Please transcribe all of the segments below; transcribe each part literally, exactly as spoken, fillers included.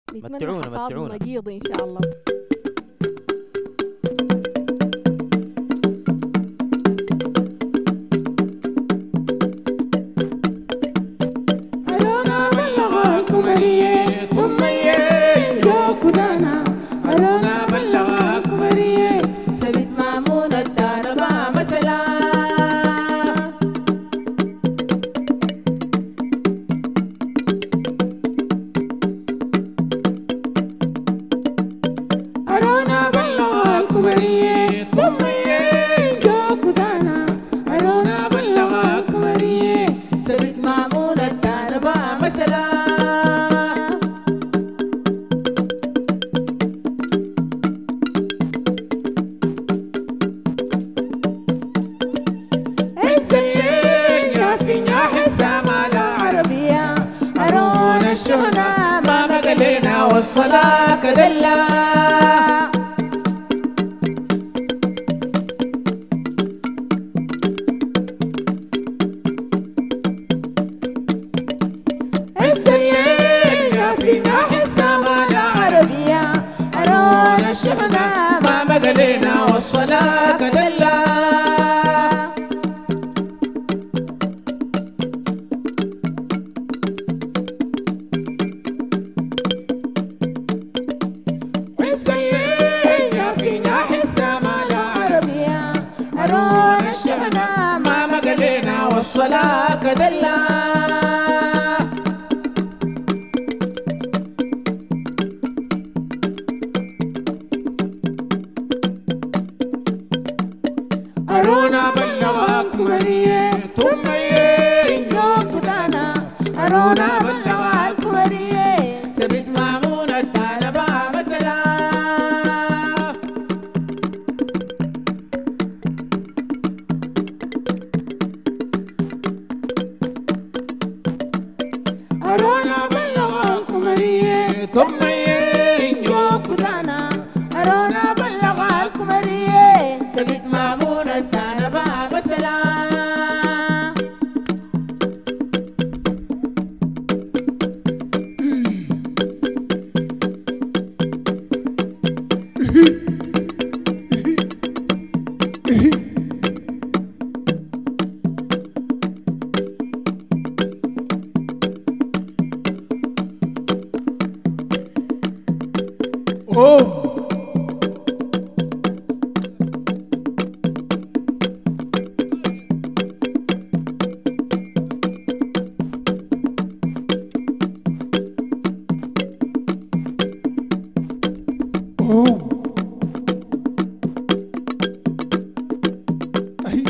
نتمنى متعونا حصاد متعونا. مجيض إن شاء الله. أرونا بلغاكم ريه ثم ينجوك دانا. أرونا بلغاكم ريه سبت مامون الدانا با مثلا. أرونا بلغاكم ريه ثم ينجوك دانا. أرونا بلغاكم ريه سبت مامون الدانا با مثلا. عز الليل يا في ناح السما العربية. أرونا الشهنة ما مقلينا والصلاة كدلا. عز الليل يا في ناح السما العربية. أرونا الشهنة ما مقلينا والصلاة كدلا. عز الليل يا في ناح السما العربية. أرونا الشهنة ما مقلينا والصلاة كدلا. أرونا بلغاكم ريه ثم ينجوك دانا. أرونا بلغاكم ريه سبت مامون الدانا با مثلا. أرونا بلغاكم ريه ثم ينجوك دانا. أرونا بلغاكم ريه سبت مامون الدانا با مثلا. أوه أوه أهي.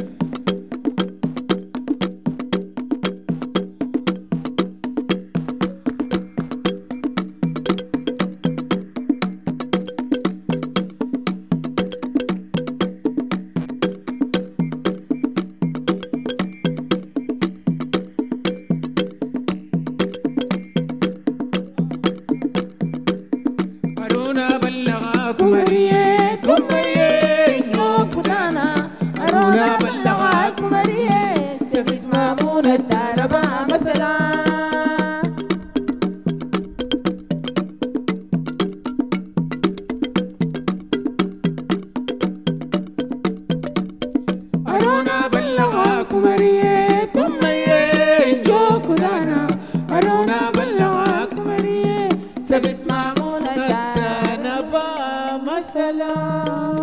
أرونا بلغاكم ريه ثم ينجوك دانا. أرونا بلغاكم ريه سبت مامون الدانا با مثلا. أرونا بلغاكم ريه ثم ينجوك دانا. أرونا بلغاكم ريه سبت مامون الدانا با مثلا.